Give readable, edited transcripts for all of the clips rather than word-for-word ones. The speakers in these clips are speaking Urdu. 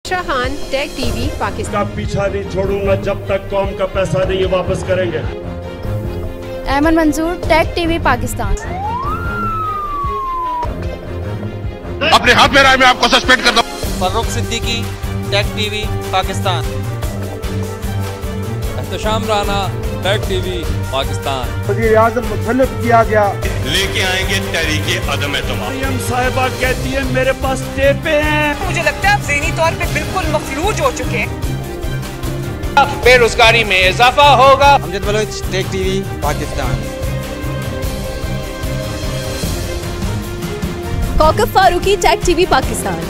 शाहान, टेक टीवी, पाकिस्तान। का पीछा नहीं छोड़ूंगा जब तक कौम का पैसा नहीं वापस करेंगे। अहमद मंजूर, टेक टीवी, पाकिस्तान। अपने हाथ में राय में आपको सस्पेंड कर दो। Farooq Siddiqui, Tech TV, Pakistan. Ehtisham Rana, Tech TV, Pakistan. वज़ीर आज़म मुतल्लिफ किया गया। लेके आएंगे तहरीके अदम एतमाद। मरियम साहिबा कहती है मेरे पास टेपे हैं। मुझे लगता है आप ज़हनी तौर पे बिल्कुल मफलूज हो चुके हैं। बेरोजगारी में इजाफा होगा। Amjad Baloch, Tech TV, Pakistan. Kaukab Farooqi, Tech TV, Pakistan.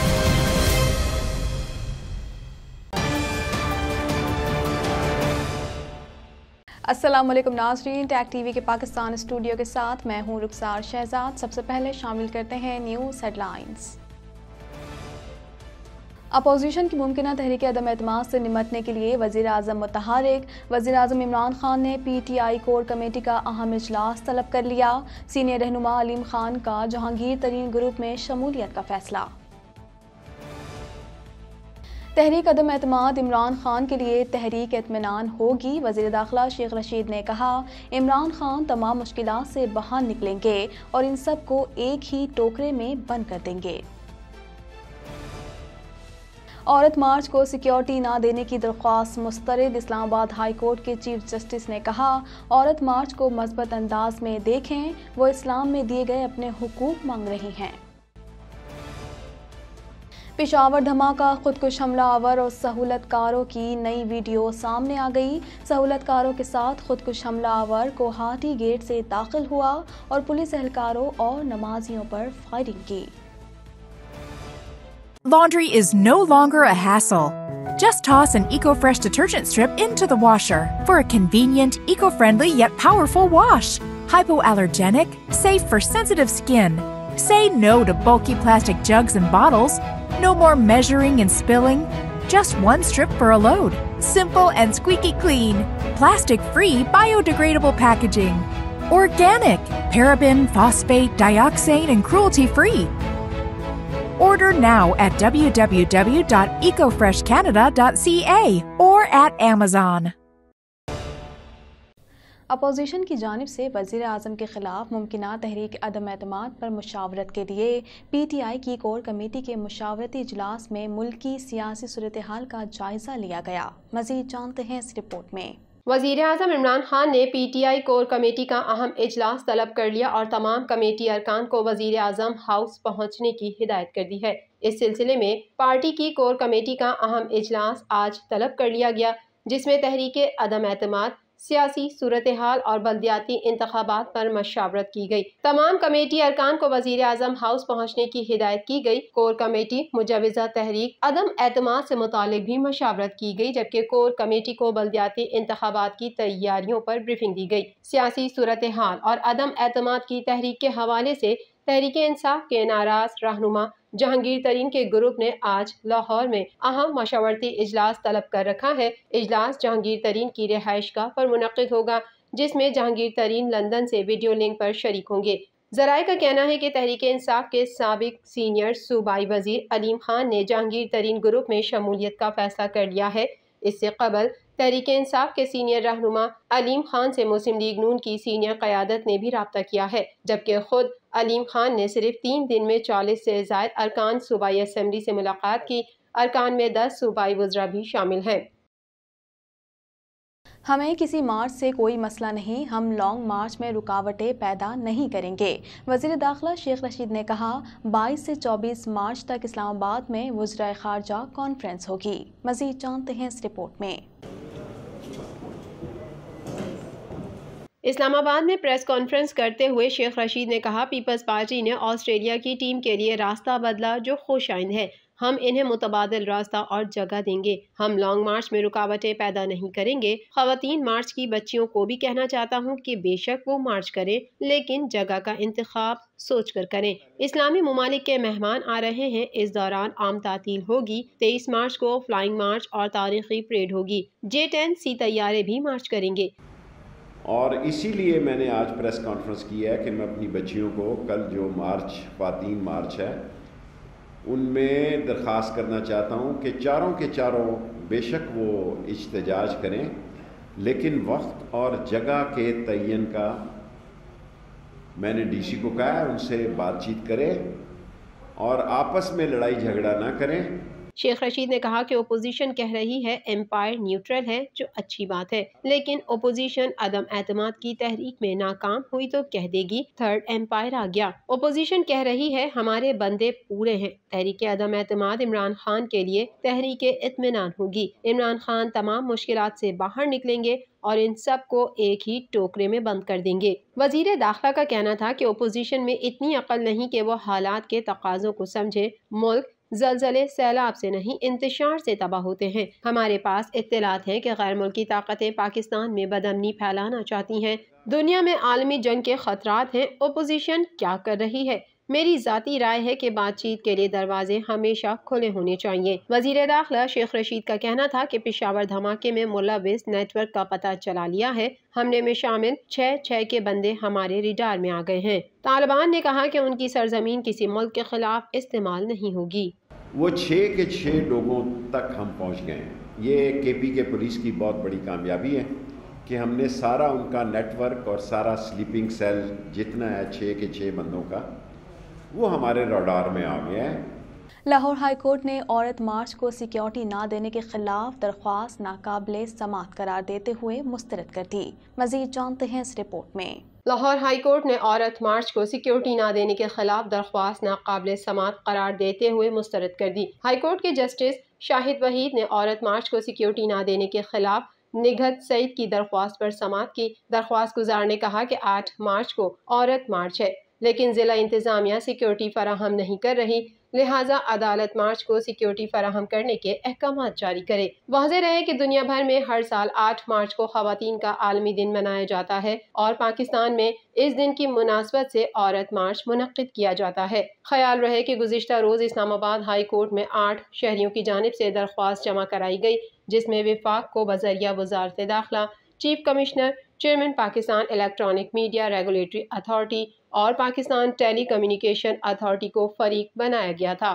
अस्सलाम वालेकुम नाज़रीन, टेक टीवी के पाकिस्तान स्टूडियो के साथ मैं हूं रुखसार शहजाद। सबसे पहले शामिल करते हैं न्यूज़ हेडलाइंस। अपोजिशन की मुमकिना तहरीक अदम एतमाद से निमटने के लिए वज़ीर आज़म मुतहरिक। वज़ीर आज़म इमरान खान ने PTI कोर कमेटी का अहम इजलास तलब कर लिया। सीनियर रहनुमा अलीम खान का जहांगीर तरीन ग्रुप में शमूलियत का फैसला। तहरीक अदम एतमाद इमरान खान के लिए तहरीक इत्मीनान होगी। वज़ीर दाखिला शेख रशीद ने कहा, इमरान खान तमाम मुश्किलात से बाहर निकलेंगे और इन सब को एक ही टोकरे में बंद कर देंगे। औरत मार्च को सिक्योरिटी ना देने की दरख्वास्त मुस्तरद। इस्लामाबाद हाई कोर्ट के चीफ जस्टिस ने कहा, औरत मार्च को मज़बूत अंदाज में देखें, वो इस्लाम में दिए गए अपने हुकूक मांग रही हैं। पेशावर धमाका, खुदकुश हमलावर और सहूलतकारों की नई वीडियो सामने आ गई। सहूलतकारों के साथ खुदकुश हमलावर कोहाटी गेट से दाखिल हुआ और पुलिस एहलकारों और नमाजियों पर फायरिंग की। Laundry is no longer a hassle. Just toss an EcoFresh detergent strip into the washer for a convenient, eco-friendly yet powerful wash. Hypoallergenic, safe for sensitive skin. Say no to bulky plastic jugs and bottles. No more measuring and spilling. Just one strip for a load. Simple and squeaky clean. Plastic-free, biodegradable packaging. Organic, paraben, phosphate, dioxane, and cruelty-free. Order now at www.ecofreshcanada.ca or at Amazon. Opposition की जानिब से वज़ीर आज़म के ख़िलाफ़ मुमकिना तहरीक अदम एतमाद पर मुशावरत के लिए PTI की कोर कमेटी के मुशावरती इजलास में मुल्की सियासी सूरत हाल का जायज़ा लिया गया। मज़ीद जानते हैं इस रिपोर्ट में। वज़ीर आज़म इमरान खान ने PTI कोर कमेटी का अहम इजलास तलब कर लिया और तमाम कमेटी अरकान को वज़ीर आज़म हाउस पहुँचने की हिदायत कर दी है। इस सिलसिले में पार्टी की कोर कमेटी का अहम इजलास आज तलब कर लिया गया, जिसमें तहरीक अदम एतमाद, सियासी सूरत हाल और बल्दियाती इंतखाबात पर मशावरत की गई। तमाम कमेटी अरकान को वज़ीर आज़म हाउस पहुँचने की हिदायत की गई। कोर कमेटी मुजवज़ा तहरीक अदम एतमाद से मुतालिक भी मशावरत की गई, जबकि कोर कमेटी को बल्दियाती इंतखाबात की तैयारियों पर ब्रीफिंग दी गई। सियासी सूरत हाल और अदम एतमाद की तहरीक के हवाले से तहरीक इंसाफ के नाराज रहनुमा जहांगीर तरीन के ग्रुप ने आज लाहौर में अहम मशावरती इजलास तलब कर रखा है। इजलास जहांगीर तरीन की रिहाइश गाह पर मुनक़िद होगा, जिसमें जहांगीर तरीन लंदन से वीडियो लिंक पर शरीक होंगे। ज़राए का कहना है कि तहरीक इंसाफ के साबिक सीनियर सूबाई वज़ीर अलीम खान ने जहांगीर तरीन ग्रुप में शमूलियत का फैसला कर लिया है। इससे कबल तहरीक इंसाफ के सीनियर रहनुमा अलीम खान से मुस्लिम लीग नून की सीनियर क़यादत ने भी राब्ता किया है, जबकि खुद अलीम खान ने सिर्फ 3 दिन में 40 से ज़ायद अरकान सूबाई असम्बली से मुलाकात की। अरकान में 10 सूबाई वज़रा भी शामिल हैं। हमें किसी मार्च से कोई मसला नहीं, हम लॉन्ग मार्च में रुकावटें पैदा नहीं करेंगे। वज़ीर दाखिला शेख रशीद ने कहा, 22 से 24 मार्च तक इस्लामाबाद में वज़राए ख़ारजा कॉन्फ्रेंस होगी। मज़ीद जानते हैं इस रिपोर्ट में। इस्लामाबाद में प्रेस कॉन्फ्रेंस करते हुए शेख रशीद ने कहा, पीपल्स पार्टी ने ऑस्ट्रेलिया की टीम के लिए रास्ता बदला जो खुशाइंद है। हम इन्हें मुतबादिल रास्ता और जगह देंगे। हम लॉन्ग मार्च में रुकावटें पैदा नहीं करेंगे। ख़वातीन मार्च की बच्चियों को भी कहना चाहता हूँ कि बेशक वो मार्च करें, लेकिन जगह का इंतखाब सोच कर करें। इस्लामी ममालिक के मेहमान आ रहे हैं। इस दौरान आम तातील होगी। 23 मार्च को फ्लाइंग मार्च और तारीखी परेड होगी। J-10C तैयारे भी मार्च करेंगे। और इसीलिए मैंने आज प्रेस कॉन्फ्रेंस की है कि मैं अपनी बच्चियों को कल जो मार्च ख़वातीन मार्च है ان میں درخواست کرنا چاہتا ہوں کہ چاروں کے چاروں بے شک وہ احتجاج کریں، لیکن وقت اور جگہ کے تعین کا میں نے ڈی سی کو کہا ہے، ان سے بات چیت کرے اور آپس میں لڑائی جھگڑا نہ کریں۔ شیخ رشید نے کہا کہ اپوزیشن کہہ رہی ہے امپائر نیوٹرل ہے، جو اچھی بات ہے، لیکن اپوزیشن عدم اعتماد کی تحریک میں ناکام ہوئی تو کہہ دے گی تھرڈ امپائر آ گیا۔ اپوزیشن کہہ رہی ہے ہمارے بندے پورے ہیں۔ تحریک عدم اعتماد عمران خان کے لیے تحریک اطمینان ہوگی۔ عمران خان تمام مشکلات سے باہر نکلیں گے اور ان سب کو ایک ہی ٹوکرے میں بند کر دیں گے۔ وزیر داخلہ کا کہنا تھا کہ اپوزیشن میں اتنی عقل نہیں کہ وہ حالات کے تقاضوں کو سمجھے۔ ملک زلزلے سیلاب سے نہیں انتشار سے تباہ ہوتے ہیں۔ ہمارے پاس اطلاعات ہیں کہ غیر ملکی طاقتیں پاکستان میں بدامنی پھیلانا چاہتی ہیں۔ دنیا میں عالمی جنگ کے خطرات ہیں۔ اپوزیشن کیا کر رہی ہے؟ میری ذاتی رائے ہے کہ بات چیت کے لیے دروازے ہمیشہ کھلے ہونے چاہیے۔ وزیر داخلہ شیخ رشید کا کہنا تھا کہ پشاور دھماکے میں ملوث نیٹ ورک کا پتہ چلا لیا ہے۔ حملے میں شامل 6 کے بندے ہمارے ریڈار میں آ گئے ہیں۔ طالبان نے کہا کہ ان کی سرزمین کسی ملک کے خلاف استعمال نہیں ہوگی۔ وہ 6 کے 6 لوگوں تک ہم پہنچ گئے ہیں۔ یہ کے پی کے پولیس کی بہت بڑی کامیابی ہے کہ ہم نے سارا ان کا نیٹ ورک اور سارا سلیپنگ سیل جتنا ہے 6 کے 6 بندوں کا، وہ ہمارے ریڈار میں آ گیا ہے۔ لاہور ہائی کورٹ نے عورت مارچ کو سیکیورٹی نہ دینے کے خلاف درخواست ناقابل سماعت قرار دیتے ہوئے مسترد کر دی۔ مزید جانتے ہیں اس رپورٹ میں۔ لاہور ہائی کورٹ نے عورت مارچ کو سیکیورٹی نہ دینے کے خلاف درخواست ناقابل سماعت قرار دیتے ہوئے مسترد کر دی۔ ہائی کورٹ کے جسٹس شاہد وحید نے عورت مارچ کو سیکیورٹی نہ دینے کے خلاف نگہت سعید کی درخواست پر سماعت کی۔ درخواست گزار نے کہا کہ 8 مارچ کو عورت مارچ ہے، لیکن ضلع انتظامیہ سیکیورٹی فراہم نہیں کر رہی، لہٰذا عدالت مارچ کو سیکیورٹی فراہم کرنے کے احکامات جاری کرے۔ واضح رہے کہ دنیا بھر میں ہر سال 8 مارچ کو خواتین کا عالمی دن منایا جاتا ہے اور پاکستان میں اس دن کی مناسبت سے عورت مارچ منعقد کیا جاتا ہے۔ خیال رہے کہ گزشتہ روز اسلام آباد ہائی کورٹ میں 8 شہریوں کی جانب سے درخواست جمع کرائی گئی، جس میں وفاق کو بذریعہ وزارت داخلہ، chief commissioner, chairman Pakistan electronic media regulatory authority اور پاکستان ٹیلی کمیونیکیشن اتھارٹی کو فریق بنایا گیا تھا۔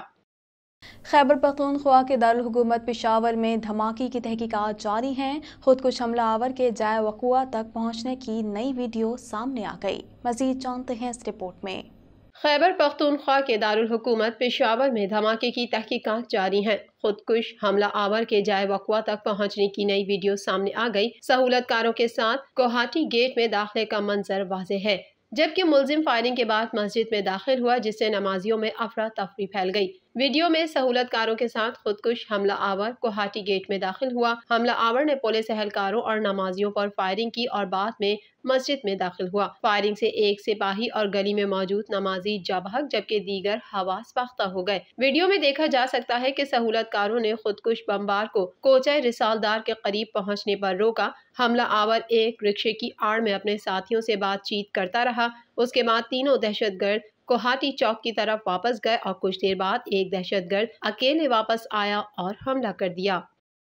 خیبر پختونخوا کے دارالحکومت پشاور میں دھماکے کی تحقیقات جاری ہیں۔ خودکش حملہ آور کے جائے وقوع تک پہنچنے کی نئی ویڈیو سامنے آ گئی۔ مزید جانتے ہیں اس رپورٹ میں۔ خیبر پختونخوا کے دارالحکومت پشاور میں دھماکے کی تحقیقات جاری ہیں۔ خودکش حملہ آور کے جائے وقوع تک پہنچنے کی نئی ویڈیو سامنے آ گئی۔ سہولت کاروں کے ساتھ گوہاٹی گیٹ میں داخلے کا منظر واضح ہے، جبکہ ملزم فائرنگ کے بعد مسجد میں داخل ہوا، جس سے نمازیوں میں افراتفری پھیل گئی۔ ویڈیو میں سہولت کاروں کے ساتھ خودکش حملہ آور گوہاٹی گیٹ میں داخل ہوا۔ حملہ آور نے پولیس اہلکاروں اور نمازیوں پر فائرنگ کی اور بعد میں مسجد میں داخل ہوا۔ فائرنگ سے ایک سپاہی اور گلی میں موجود نمازی جاں بحق، جبکہ دیگر حواس باختہ ہو گئے۔ ویڈیو میں دیکھا جا سکتا ہے کہ سہولت کاروں نے خودکش بمبار کو کوچہ رسالدار کے قریب پہنچنے پر روکا۔ حملہ آور ایک رکشے کی آڑ میں اپنے ساتھیوں سے بات چیت کرتا رہا۔ اس کے بعد تینوں دہشت گرد گوہاٹی چوک کی طرف واپس گئے اور کچھ دیر بعد ایک دہشت گرد اکیلے واپس آیا اور حملہ کر دیا۔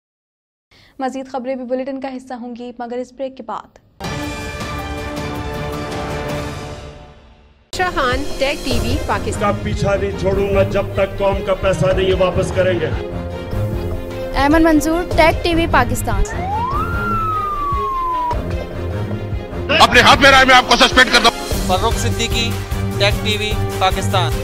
مزید خبریں بھی بلیٹن کا حصہ ہوں گی، مگر اس بریک کے بعد۔ Khan Tech T V Pakistan کا پیچھا نہیں چھوڑوں گا جب تک قوم کا پیسہ نہیں یہ واپس کریں گے۔ Aiman Manzoor Tech T V Pakistan. اپنے ہاتھ میں رائے میں آپ کو سسپینڈ کرتا ہوں۔ Farooq Siddiqui Tech T V Pakistan.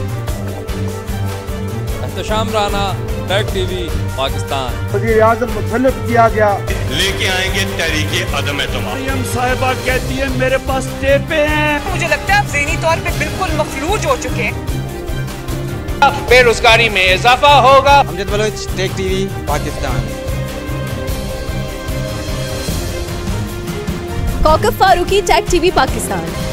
Ehtisham Rana Tech T V Pakistan. وزیر اعظم متحلف کیا گیا، لے کے آئیں گے تحریک عدم اعتماد۔ مریم صاحبہ کہتی ہے میرے پاس ٹیپیں ہیں۔ مجھے لگتا ہے آپ ذہنی طور پہ بالکل مفلوج ہو چکے ہیں۔ بے روزگاری میں اضافہ ہوگا۔ Amjad Baloch Tech T V Pakistan. Kaukab Farooqi Tech T V Pakistan.